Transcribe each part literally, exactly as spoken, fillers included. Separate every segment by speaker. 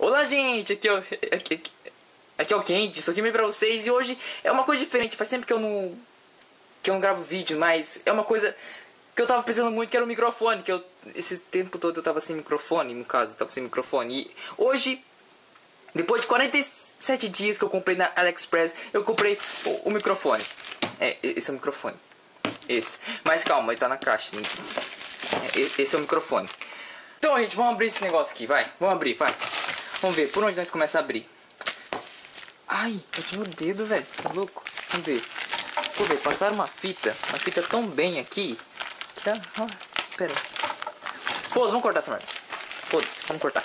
Speaker 1: Olá, gente, aqui é o, aqui, aqui, aqui é o Candy, estou aqui mesmo pra vocês. E hoje é uma coisa diferente. Faz tempo que eu não que eu não gravo vídeo, mas é uma coisa que eu tava pensando muito, que era o microfone. Que eu, esse tempo todo eu tava sem microfone, no caso, eu tava sem microfone. E hoje, depois de quarenta e sete dias que eu comprei na AliExpress, eu comprei o, o microfone. É, esse é o microfone. Esse. Mas calma, ele tá na caixa. Esse é o microfone. Então, gente, vamos abrir esse negócio aqui, vai. Vamos abrir, vai. Vamos ver, por onde nós começamos a abrir? Ai, eu tinha o dedo, velho. Tá louco? Vamos ver. Pô, velho, passaram uma fita. Uma fita tão bem aqui. Que ah, ah, pera aí. Pô, vamos cortar essa merda. Foda-se, vamos cortar.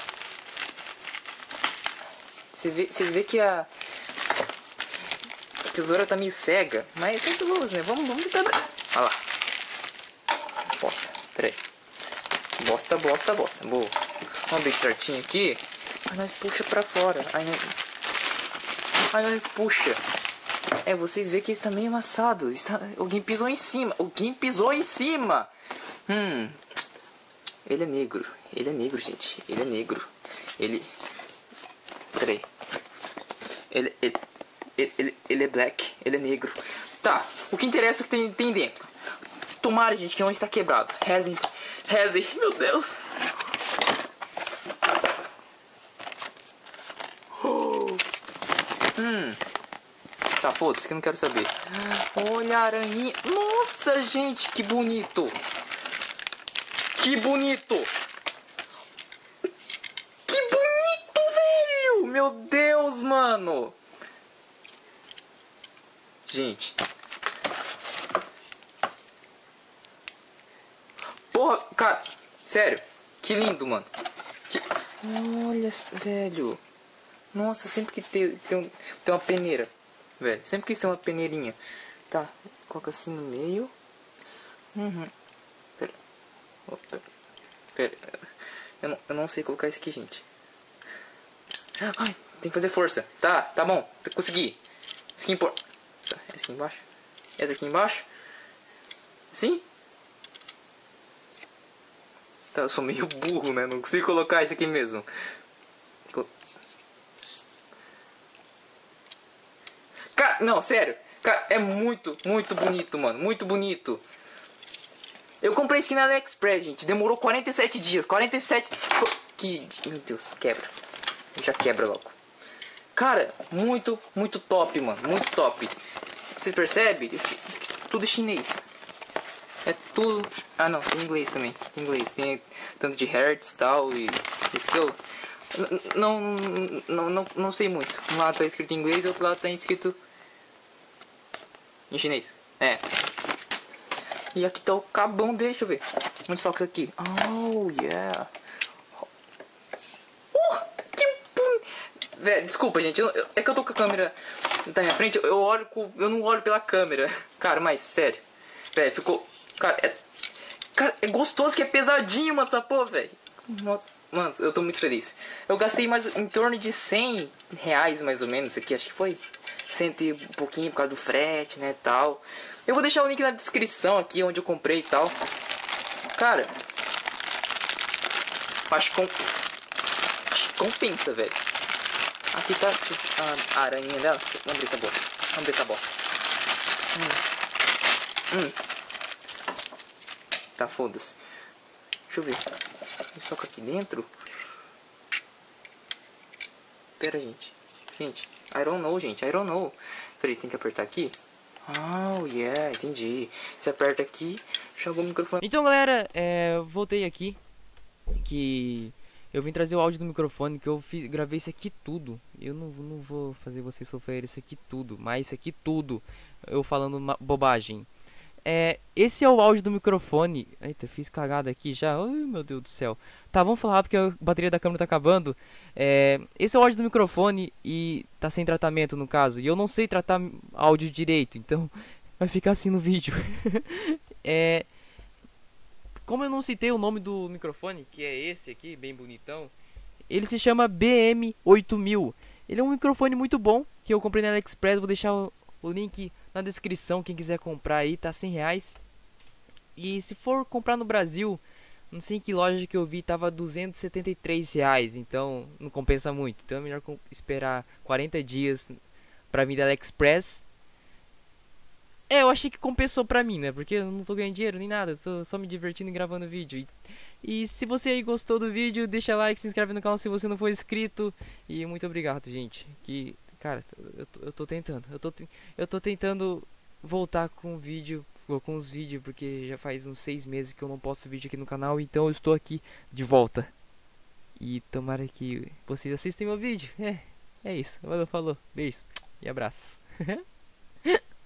Speaker 1: Vocês vê, vocês vê que a... a tesoura tá meio cega. Mas é tudo, né? Vamos, vamos tentar abrir. Olha lá. Bosta, pera aí. Bosta, bosta, bosta. Boa. Vamos abrir certinho aqui. Aí nós puxa pra fora. Aí nós... Aí nós puxa. É, vocês veem que está meio amassado. Está... Alguém pisou em cima. Alguém pisou em cima. Hum. Ele é negro. Ele é negro, gente. Ele é negro. Ele... Peraí. Ele... Ele... Ele, ele, ele é black. Ele é negro. Tá. O que interessa é o que tem, tem dentro. Tomara, gente, que não está quebrado. Rezem. Rezem. Meu Deus. Hum. Tá, foda-se que eu não quero saber. Olha a aranhinha. Nossa, gente, que bonito. Que bonito. Que bonito, velho. Meu Deus, mano. Gente. Porra, cara. Sério. Que lindo, mano. Que... Olha, velho. Nossa, sempre que tem, tem, um, tem uma peneira, velho. Sempre que tem uma peneirinha. Tá, coloca assim no meio. Uhum. Pera. Opa. Pera. Eu não, eu não sei colocar isso aqui, gente. Ai, tem que fazer força. Tá, tá bom. Consegui. Isso aqui importa. Tá, essa aqui embaixo. Essa aqui embaixo. Assim? Tá, eu sou meio burro, né? Não consigo colocar isso aqui mesmo. Cara, não, sério. Cara, é muito, muito bonito, mano. Muito bonito. Eu comprei isso aqui na AliExpress, gente. Demorou quarenta e sete dias. quarenta e sete... Que... Meu Deus, quebra. Já quebra logo. Cara, muito, muito top, mano. Muito top. Vocês percebem? Isso aqui, isso aqui tudo é chinês. É tudo... Ah, não. Tem inglês também. Tem inglês. Tem tanto de hertz e tal. E... Isso que eu... Não, não, não, não sei muito. Um lado tá escrito em inglês e outro lado tá escrito... em chinês. É. E aqui tá o cabão, deixa eu ver. Onde só que aqui? Oh, yeah. Uh, que bom. Velho, desculpa, gente. Eu, eu, é que eu tô com a câmera na minha frente. Eu olho com, eu não olho pela câmera. Cara, mas sério. Velho, ficou... Cara, é... Cara, é gostoso que é pesadinho, mano, essa porra, velho. Nossa. Mano, eu tô muito feliz. Eu gastei mais em torno de cem reais, mais ou menos. Isso aqui, acho que foi cento e um pouquinho por causa do frete, né, tal. Eu vou deixar o link na descrição aqui, onde eu comprei e tal. Cara, acho que, com... acho que compensa, velho. Aqui tá a aranha dela. Vamos abrir essa bosta. Vamos abrir essa bosta. Hum. Hum. Tá, foda-se. Deixa eu ver. Só que aqui dentro. Pera, gente. Gente, I don't know, gente. I don't know. Peraí, tem que apertar aqui. Oh, yeah, entendi. Você aperta aqui, joga o microfone.
Speaker 2: Então, galera, é, voltei aqui. Que eu vim trazer o áudio do microfone. Que eu fiz, gravei isso aqui tudo. Eu não, não vou fazer vocês sofrer isso aqui tudo. Mas isso aqui tudo. Eu falando uma bobagem. É, esse é o áudio do microfone. Eita, fiz cagada aqui já. Ai, meu Deus do céu. Tá, vamos falar porque a bateria da câmera tá acabando. É, esse é o áudio do microfone e tá sem tratamento no caso. E eu não sei tratar áudio direito, então vai ficar assim no vídeo. É, como eu não citei o nome do microfone, que é esse aqui, bem bonitão. Ele se chama B M oito mil. Ele é um microfone muito bom, que eu comprei na AliExpress. Vou deixar o, o link na descrição, quem quiser comprar aí, tá cem reais. E se for comprar no Brasil, Não sei em que loja que eu vi, tava duzentos e setenta e três reais, então não compensa muito. Então é melhor com- esperar quarenta dias pra vir da AliExpress. É, eu achei que compensou pra mim, né? Porque eu não tô ganhando dinheiro nem nada, eu tô só me divertindo e gravando vídeo. E, e se você aí gostou do vídeo, deixa like, se inscreve no canal se você não for inscrito. E muito obrigado, gente. Que, cara, eu tô, eu tô tentando. Eu tô, ten- eu tô tentando voltar com o vídeo, ou com os vídeos, porque já faz uns seis meses que eu não posto vídeo aqui no canal, então eu estou aqui de volta. E tomara que vocês assistam meu vídeo. É, é isso. Valeu, falou. Beijo e abraço.